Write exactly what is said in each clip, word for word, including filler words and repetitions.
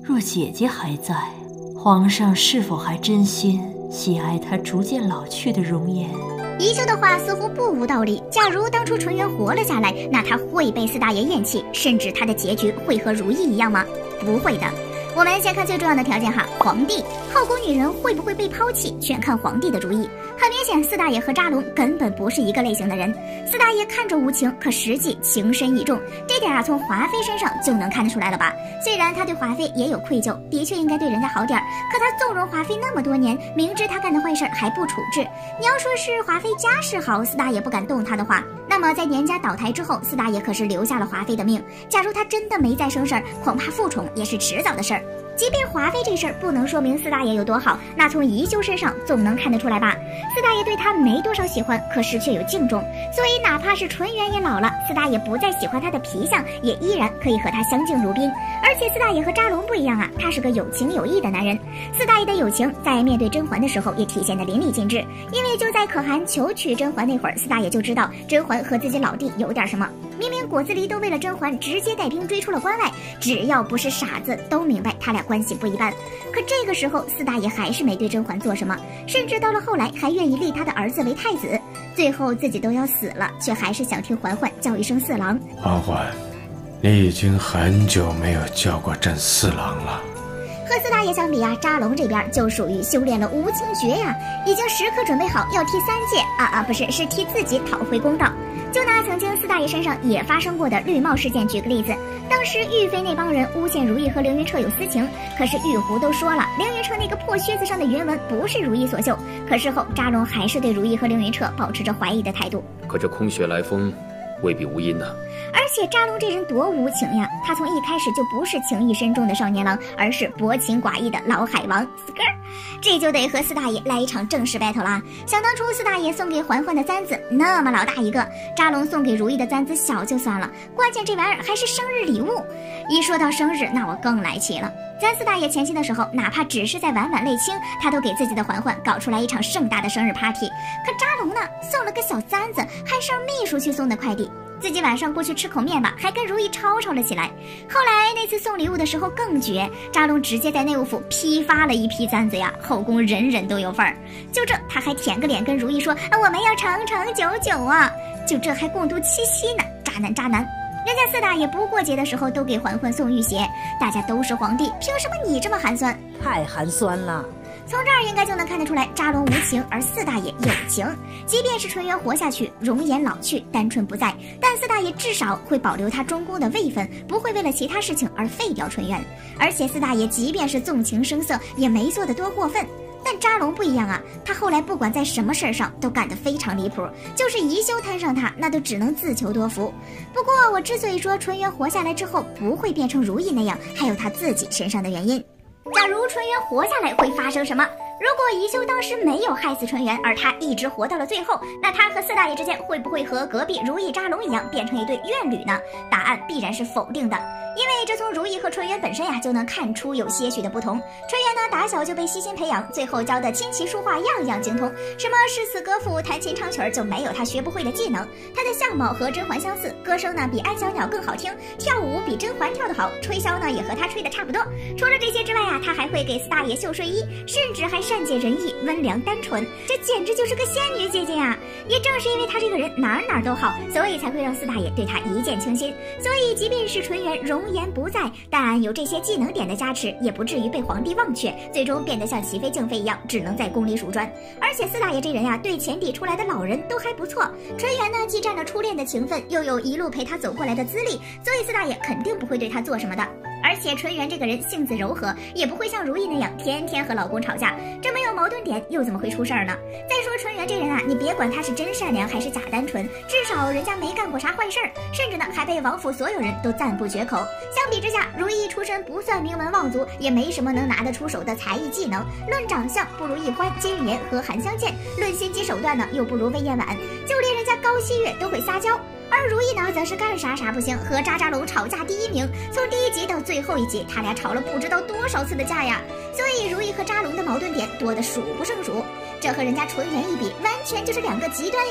若姐姐还在，皇上是否还真心喜爱她逐渐老去的容颜？ 宜修的话似乎不无道理。假如当初纯元活了下来，那他会被四大爷厌弃，甚至他的结局会和如意一样吗？不会的。我们先看最重要的条件哈，皇帝。后宫女人会不会被抛弃，全看皇帝的主意。很明显，四大爷和扎龙根本不是一个类型的人。四大爷看着无情，可实际情深意重，这点啊，从华妃身上就能看得出来了吧？虽然他对华妃也有愧疚，的确应该对人家好点儿，可他纵容华妃那么多年，明知他干的坏事还不处置。你要说是华妃家世好，四大爷不敢动他的话，那么在年家倒台之后，四大爷可是留下了华妃的命。假如他真的没再生事儿，恐怕复宠也是迟早的事儿。即便华妃这事儿不能说明四大爷有多好，那从宜修身上总能看得出来吧？四大爷对他没多少喜欢，可是却有敬重，所以哪怕是纯元也老了，四大爷不再喜欢他的皮相，也依然可以和他相敬如宾。而且四大爷和扎龙不一样啊，他是个有情有义的男人。四大爷的友情在面对甄嬛的时候也体现得淋漓尽致，因为就在可汗求娶甄嬛那会儿，四大爷就知道甄嬛和自己老弟有点什么。明明果子狸都为了甄嬛直接带兵追出了关外，只要不是傻子都明白他俩关系不一般。可这个时候四大爷还是没对甄嬛做什么，甚至到了后来还愿意立他的儿子为太子，最后自己都要死了，却还是想听嬛嬛叫一声四郎。 嬛嬛，你已经很久没有叫过朕四郎了。 和四大爷相比啊，扎龙这边就属于修炼了无情诀呀，已经时刻准备好要替三界啊啊不是是替自己讨回公道。就拿曾经四大爷身上也发生过的绿帽事件举个例子，当时玉妃那帮人诬陷如意和凌云彻有私情，可是玉壶都说了，凌云彻那个破靴子上的原文不是如意所绣，可事后扎龙还是对如意和凌云彻保持着怀疑的态度。 可这空穴来风未必无因呢、啊。 而且扎龙这人多无情呀，他从一开始就不是情义深重的少年郎，而是薄情寡义的老海王。这就得和四大爷来一场正式 battle 啦！想当初四大爷送给嬛嬛的簪子那么老大一个，扎龙送给如意的簪子小就算了，关键这玩意儿还是生日礼物。一说到生日，那我更来气了。咱四大爷前期的时候，哪怕只是在晚晚泪清，他都给自己的嬛嬛搞出来一场盛大的生日 party。可扎龙呢，送了个小簪子，还是让秘书去送的快递。自己晚上过去吃口面吧，还跟如意吵吵了起来。后来那次送礼物的时候更绝，扎龙直接在内务府批发了一批簪子呀，后宫人人都有份儿。就这，他还舔个脸跟如意说、啊、我们要长长久久啊，就这还共度七夕呢，渣男渣男。人家四大爷不过节的时候都给嬛嬛送玉鞋，大家都是皇帝，凭什么你这么寒酸？ 太寒酸了。 从这儿应该就能看得出来，扎龙无情，而四大爷有情。即便是纯元活下去，容颜老去，单纯不在，但四大爷至少会保留他中宫的位分，不会为了其他事情而废掉纯元。而且四大爷即便是纵情声色，也没做得多过分。但扎龙不一样啊，他后来不管在什么事儿上都干得非常离谱，就是宜修摊上他，那都只能自求多福。不过我之所以说纯元活下来之后不会变成如意那样，还有他自己身上的原因。假如纯元活下来会发生什么？如果宜修当时没有害死纯元，而他一直活到了最后，那他和四大爷之间会不会和隔壁如意扎龙一样变成一对怨侣呢？答案必然是否定的，因为这从如意和纯元本身呀就能看出有些许的不同。纯元呢打小就被悉心培养，最后教的琴棋书画样样精通，什么诗词歌赋、弹琴唱曲就没有他学不会的技能。他的相貌和甄嬛相似，歌声呢比安小鸟更好听，跳舞比甄嬛跳得好，吹箫呢也和他吹得差不多。除了这些之外呀，他还会给四大爷绣睡衣，甚至还善解人意、温良单纯，这简直就是个仙女姐姐呀！也正是因为他这个人哪儿哪儿都好，所以才会让四大爷对他一见倾心。所以即便是纯元容颜不在，但有这些技能点的加持，也不至于被皇帝忘却，最终变得像齐妃、敬妃一样，只能在宫里数砖。而且四大爷这人呀，对前抵出来的老人都还不错。纯元呢，既占了初恋的情分，又有一路陪他走过来的资历，所以四大爷肯定不会对他做什么的。而且纯元这个人性子柔和，也不会像如意那样天天和老公吵架，这没有矛盾点又怎么会出事儿呢？再说纯元这人啊，你别管他是真善良还是假单纯，至少人家没干过啥坏事儿，甚至呢还被王府所有人都赞不绝口。相比之下，如意出身不算名门望族，也没什么能拿得出手的才艺技能，论长相不如易欢、金玉妍和韩香见，论心机手段呢又不如魏嬿婉，就连人家高希月都会撒娇。而如意呢，则是干啥啥不行，和渣渣龙吵架第一名，从第一集到最后一集，他俩吵了不知道多少次的架呀。所以如意和渣龙的矛盾点多得数不胜数，这和人家纯元一比，完全就是两个极端呀。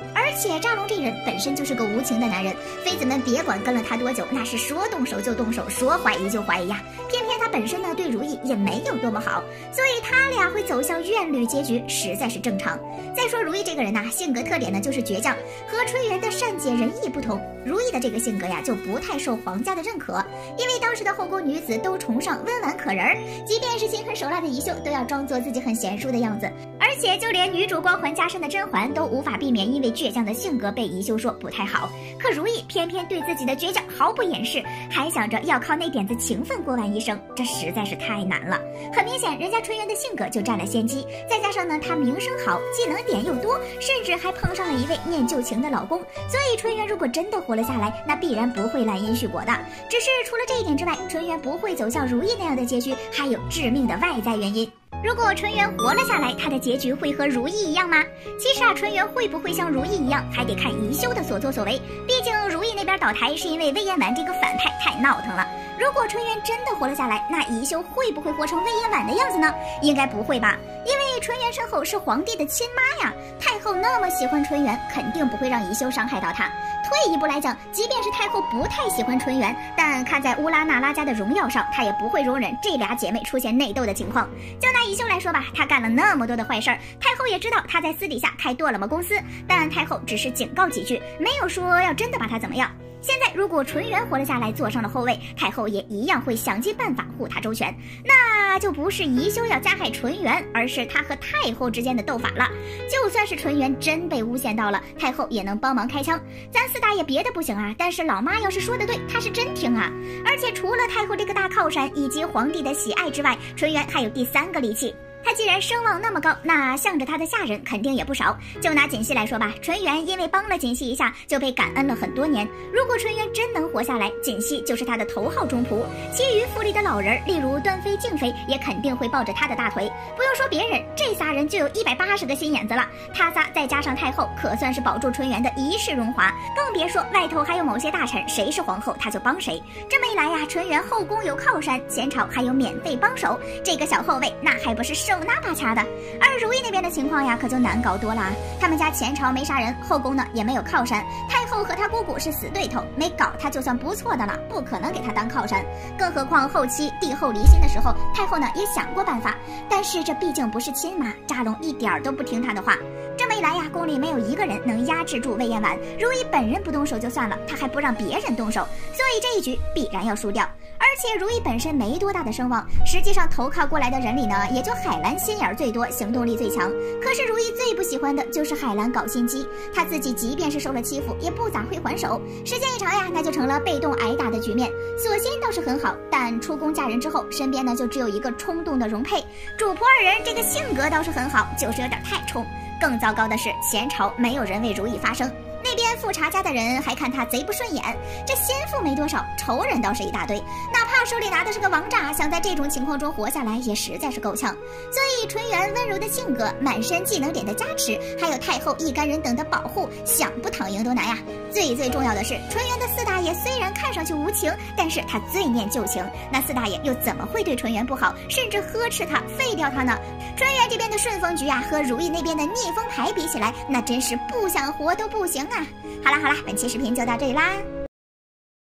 而且扎龙这人本身就是个无情的男人，妃子们别管跟了他多久，那是说动手就动手，说怀疑就怀疑呀。偏偏他本身呢对如意也没有多么好，所以他俩会走向怨侣结局实在是正常。再说如意这个人呐、啊，性格特点呢就是倔强，和春元的善解人意不同，如意的这个性格呀就不太受皇家的认可，因为当时的后宫女子都崇尚温婉可人儿，即便是心狠手辣的宜修都要装作自己很贤淑的样子，而且就连女主光环加身的甄嬛都无法避免因为倔强的性格被宜修说不太好。可如意偏偏对自己的倔强毫不掩饰，还想着要靠那点子情分过完一生，这实在是太难了。很明显人家春元的性格就占了先机，再加上呢他名声好，技能点又多，甚至还碰上了一位念旧情的老公，所以春元如果真的活了下来，那必然不会滥因续果的。只是除了这一点之外，春元不会走向如意那样的结局，还有致命的外在原因。如果纯元活了下来，他的结局会和如意一样吗？其实啊，纯元会不会像如意一样，还得看宜修的所作所为。毕竟如意那边倒台是因为魏延婉这个反派太闹腾了。如果纯元真的活了下来，那宜修会不会活成魏延婉的样子呢？应该不会吧，因为纯元身后是皇帝的亲妈呀，太后那么喜欢纯元，肯定不会让宜修伤害到他。退一步来讲，即便是太后不太喜欢纯元，但看在乌拉那拉家的荣耀上，她也不会容忍这俩姐妹出现内斗的情况。就拿宜修来说吧，她干了那么多的坏事儿，太后也知道她在私底下开剁了么公司，但太后只是警告几句，没有说要真的把她怎么样。现在如果纯元活了下来，坐上了后位，太后也一样会想尽办法护她周全，那就不是宜修要加害纯元，而是她和太后之间的斗法了。就算是纯元真被诬陷到了，太后也能帮忙开枪。咱四大爷别的不行啊，但是老妈要是说的对，她是真听啊。而且除了太后这个大靠山以及皇帝的喜爱之外，纯元还有第三个利器。他既然声望那么高，那向着他的下人肯定也不少。就拿锦汐来说吧，纯元因为帮了锦汐一下，就被感恩了很多年。如果纯元真能活下来，锦汐就是他的头号忠仆，其余府里的老人，例如端妃、静妃，也肯定会抱着他的大腿。不用说别人，这仨人就有一百八十个心眼子了。他仨再加上太后，可算是保住纯元的一世荣华。更别说外头还有某些大臣，谁是皇后他就帮谁。这么一来呀，纯元后宫有靠山，前朝还有免费帮手，这个小后卫那还不是手拿把掐的。而如意那边的情况呀，可就难搞多了啊。他们家前朝没啥人，后宫呢也没有靠山，太后和他姑姑是死对头，没搞他就算不错的了，不可能给他当靠山。更何况后期帝后离心的时候，太后呢也想过办法，但是这毕竟不是亲妈，扎龙一点都不听他的话。这么一来呀，宫里没有一个人能压制住魏延婉，如意本人不动手就算了，他还不让别人动手，所以这一局必然要输掉。而且如意本身没多大的声望，实际上投靠过来的人里呢，也就海兰心眼最多，行动力最强。可是如意最不喜欢的就是海兰搞心机，她自己即便是受了欺负，也不咋会还手。时间一长呀，那就成了被动挨打的局面。所心倒是很好，但出宫嫁人之后，身边呢就只有一个冲动的容佩。主仆二人这个性格倒是很好，就是有点太冲。更糟糕的是，前朝没有人为如意发声。那边富察家的人还看他贼不顺眼，这心腹没多少，仇人倒是一大堆，哪怕手里拿的是个王炸，想在这种情况中活下来也实在是够呛。所以纯元温柔的性格，满身技能点的加持，还有太后一干人等的保护，想不躺赢都难呀。最最重要的是，纯元的四大爷虽然看上去无情，但是他最念旧情，那四大爷又怎么会对纯元不好，甚至呵斥他废掉他呢？纯元这边的顺风局啊，和如意那边的逆风牌比起来，那真是不想活都不行啊。好啦好啦，本期视频就到这里啦。